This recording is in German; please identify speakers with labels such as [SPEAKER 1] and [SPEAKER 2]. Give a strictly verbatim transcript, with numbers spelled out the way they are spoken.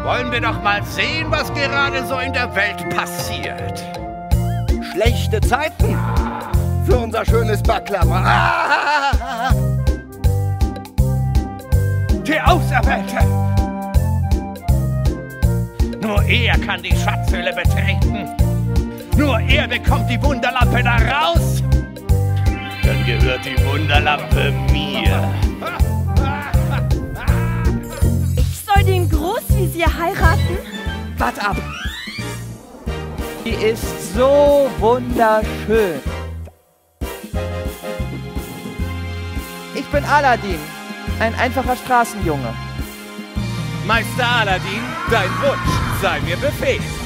[SPEAKER 1] Wollen wir doch mal sehen, was gerade so in der Welt passiert.
[SPEAKER 2] Schlechte Zeiten für unser schönes Baklava. Ah!
[SPEAKER 1] Der Auserwählte! Nur er kann die Schatzhöhle betreten. Nur er bekommt die Wunderlampe da raus. Dann gehört die Wunderlampe mir.
[SPEAKER 3] Ich soll den Großvisier heiraten?
[SPEAKER 4] Wart ab! Die ist so wunderschön. Ich bin Aladdin, ein einfacher Straßenjunge.
[SPEAKER 1] Meister Aladdin, dein Wunsch sei mir Befehl.